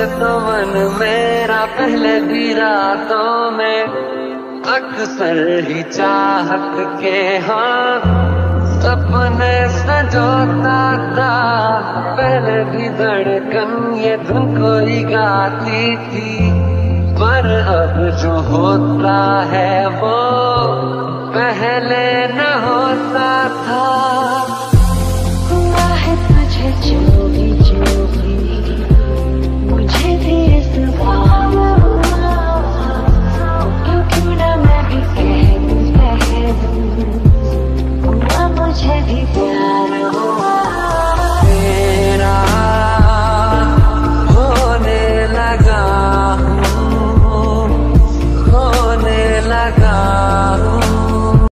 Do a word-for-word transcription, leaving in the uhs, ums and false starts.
तो मन मेरा पहले भी रातों में अक्सर ही चाहत के हाँ सपने सजोता था। पहले भी धड़कन ये धुन कोई गाती थी, पर अब जो होता है वो पहले न होता था। हुआ है तुझे जो भी जो भी मुझे भी इस बार हुआ, क्यों क्यों ना मैं भी कह दूं कह दूं हुआ मुझे भी प्यार हुआ।